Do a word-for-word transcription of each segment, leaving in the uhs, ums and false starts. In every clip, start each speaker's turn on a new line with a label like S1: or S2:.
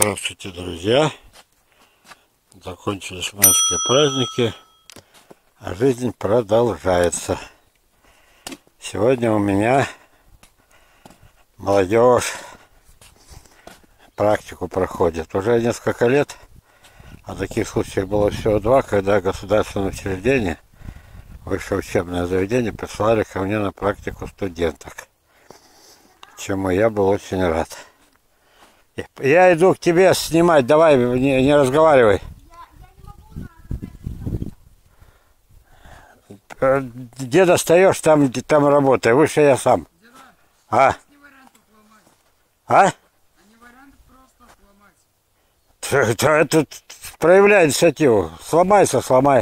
S1: Здравствуйте, друзья! Закончились майские праздники, а жизнь продолжается. Сегодня у меня молодежь практику проходит. Уже несколько лет, а таких случаев было всего два, когда государственное учреждение, высшее учебное заведение, прислали ко мне на практику студенток, чему я был очень рад. Я иду к тебе снимать, давай, не, не разговаривай. Где достаешь, там, там работай, выше я сам. А? А? Это, это проявляй инициативу. Сломайся, сломай.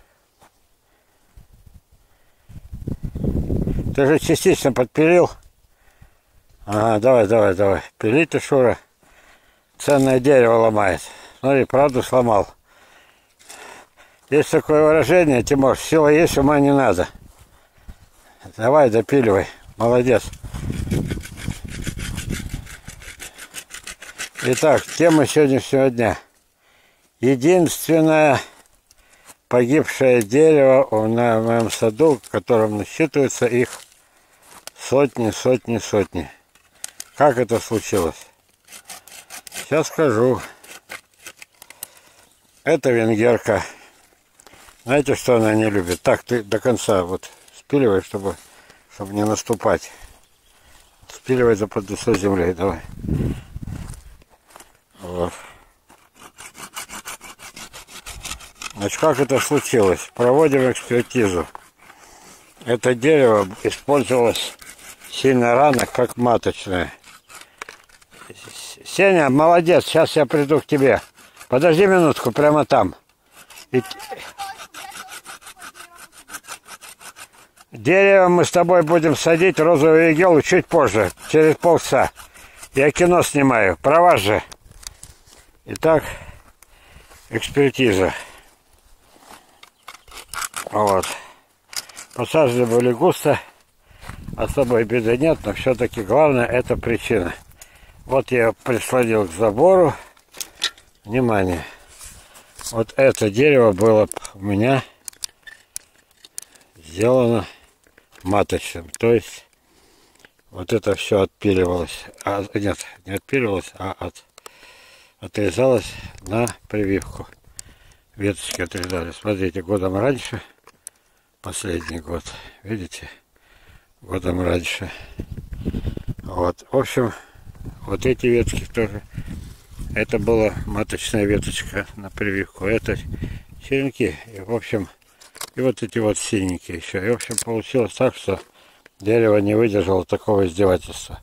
S1: Ты же частично подпилил. Ага, давай, давай, давай. Пили ты, Шура. Ценное дерево ломает. Смотри, правду сломал. Есть такое выражение, Тимур, сила есть, ума не надо. Давай, допиливай. Молодец. Итак, тема сегодняшнего дня. Единственное погибшее дерево на моем саду, в котором насчитывается их сотни, сотни, сотни. Как это случилось? Сейчас скажу. Это венгерка. Знаете, что она не любит? Так, ты до конца вот спиливай, чтобы, чтобы не наступать. Спиливай за под лицо земли, давай. Вот. Значит, как это случилось? Проводим экспертизу. Это дерево использовалось сильно рано, как маточное. Сеня, молодец, сейчас я приду к тебе. Подожди минутку, прямо там. И... Дерево мы с тобой будем садить, розовую игелу, чуть позже, через полчаса. Я кино снимаю, про вас же. Итак, экспертиза. Вот. Посажены были густо, особой беды нет, но все-таки главное это причина. Вот я прислонил к забору. Внимание. Вот это дерево было у меня сделано маточным. То есть вот это все отпиливалось. А, нет, не отпиливалось, а от, отрезалось на прививку. Веточки отрезали. Смотрите, годом раньше. Последний год. Видите? Годом раньше. Вот. В общем, вот эти ветки тоже. Это была маточная веточка на прививку. Это черенки. И, в общем, и вот эти вот синенькие еще. И, в общем, получилось так, что дерево не выдержало такого издевательства.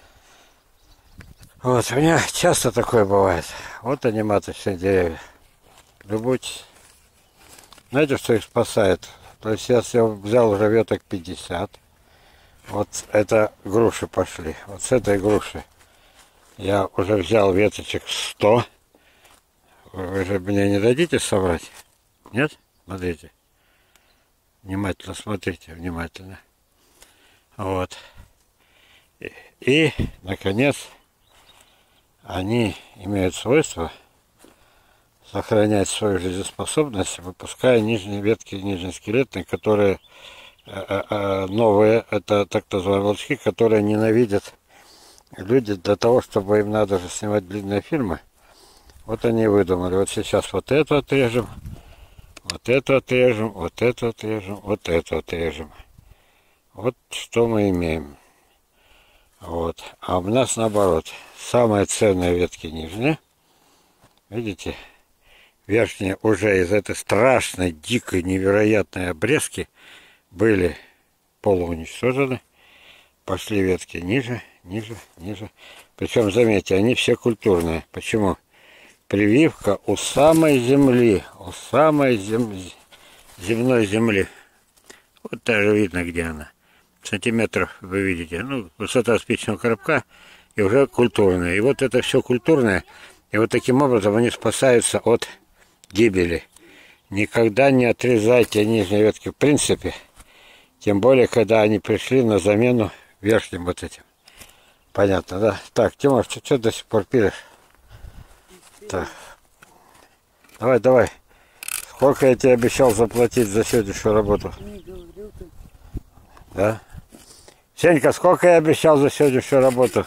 S1: Вот, у меня часто такое бывает. Вот они, маточные деревья. Любуйтесь. Знаете, что их спасает? То есть сейчас я взял уже веток пятьдесят. Вот это груши пошли. Вот с этой груши я уже взял веточек сто. Вы же мне не дадите собрать? Нет? Смотрите. Внимательно смотрите, внимательно. Вот. И, и наконец, они имеют свойство сохранять свою жизнеспособность, выпуская нижние ветки, нижние скелетные, которые э, э, новые, это так называемые волчки, которые ненавидят люди для того, чтобы им надо же снимать длинные фильмы. Вот они выдумали. Вот сейчас вот это отрежем, вот это отрежем, вот это отрежем, вот это отрежем. Вот что мы имеем. Вот. А у нас наоборот. Самые ценные ветки нижние. Видите? Верхние уже из этой страшной, дикой, невероятной обрезки были полууничтожены. Пошли ветки ниже, ниже, ниже. Причем, заметьте, они все культурные. Почему? Прививка у самой земли, у самой зем... земной земли. Вот даже видно, где она. Сантиметров вы видите. Ну, высота спичного коробка и уже культурная. И вот это все культурное. И вот таким образом они спасаются от гибели. Никогда не отрезайте нижние ветки в принципе. Тем более, когда они пришли на замену верхним вот этим. Понятно, да? Так, Тимур, что, что до сих пор пилишь? Так. Давай, давай. Сколько я тебе обещал заплатить за сегодняшнюю работу?
S2: Не говорил ты.
S1: Да? Сенька, сколько я обещал за сегодняшнюю работу?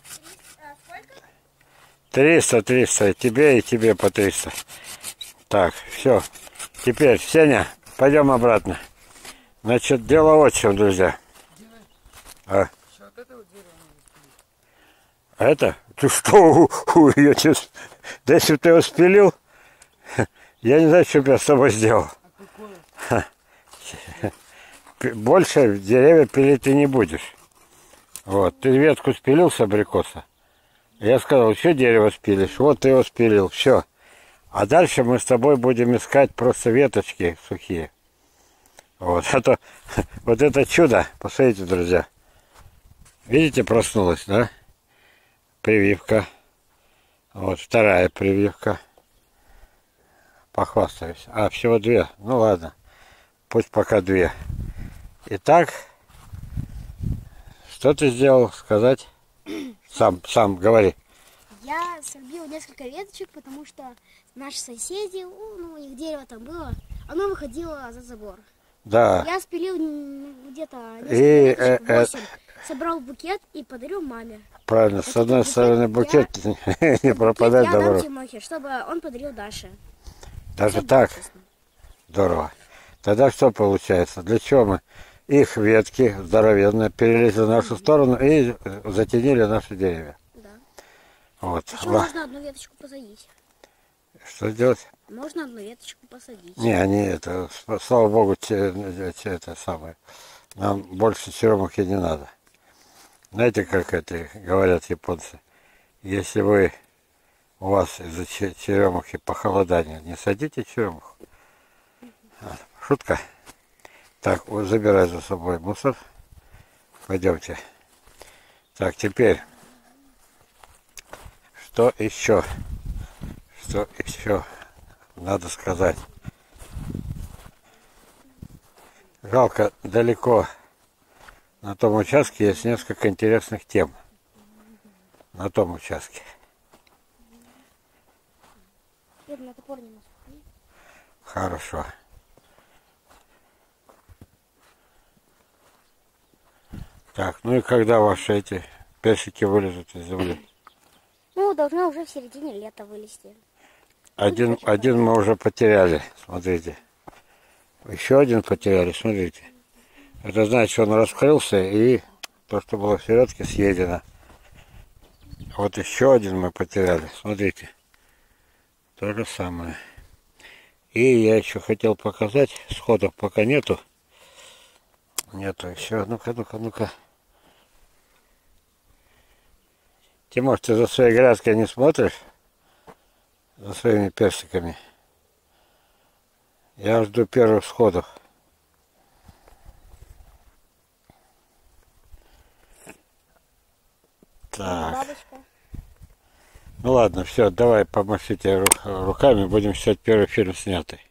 S1: Триста, триста. Тебе и тебе по триста. Так, все. Теперь, Сеня, пойдем обратно. Значит, дело вот в чем, друзья. А? А это? Ты что? Я тебе... Да если бы ты его спилил, я не знаю, что бы я с тобой сделал. Больше деревья пилить ты не будешь. Вот, ты ветку спилил с абрикоса. Я сказал, еще дерево спилишь. Вот ты его спилил, все. А дальше мы с тобой будем искать просто веточки сухие. Вот, а то вот это чудо, посмотрите, друзья. Видите, проснулась, да? Прививка. Вот вторая прививка. Похвастаюсь. А, всего две. Ну ладно. Пусть пока две. Итак, что ты сделал, сказать? Сам, сам говори.
S3: Я срубил несколько веточек, потому что наши соседи, ну, у них дерево там было, оно выходило за забор.
S1: Да.
S3: Я спилил где-то несколько
S1: И,
S3: веточек,
S1: э,
S3: восемь, собрал букет и подарил маме.
S1: Правильно, с одной
S3: букет
S1: стороны букет
S3: я-
S1: не пропадать
S3: я дам
S1: добро.
S3: Тимохе, чтобы он подарил Даше.
S1: Даже
S3: Всё
S1: так?
S3: будет честно.
S1: Здорово. Тогда что получается? Для чего мы их ветки здоровенные перелезли в нашу сторону и затенили наши деревья?
S3: Да.
S1: Вот.
S3: Еще
S1: Ла-
S3: можно одну веточку посадить.
S1: Что сделать?
S3: Можно одну веточку посадить.
S1: Не, они это, с- слава богу, те, те- это самое. Нам больше черемухи не надо. Знаете, как это говорят японцы? Если вы у вас из-за че- черемухи похолодание, не садите черемуху. А, шутка. Так, вот забирай за собой мусор. Пойдемте. Так, теперь. Что еще? Что еще надо сказать? Жалко, далеко на том участке есть несколько интересных тем. На том участке.
S3: Теперь на топор не наступи.
S1: Хорошо. Так, ну и когда ваши эти персики вылезут из земли?
S3: Ну, должно уже в середине лета вылезти.
S1: Один, один мы уже потеряли, смотрите. Еще один потеряли, смотрите. Это значит, что он раскрылся, и то, что было в середке, съедено. Вот еще один мы потеряли, смотрите. То же самое. И я еще хотел показать, сходов пока нету. Нету еще. Ну-ка, ну-ка, ну-ка. Тимош, ты за своей грядкой не смотришь? За своими персиками. Я жду первых сходов. Так.
S3: Бабочка.
S1: Ну ладно, все, давай помашите ру- руками, будем считать первый фильм снятый.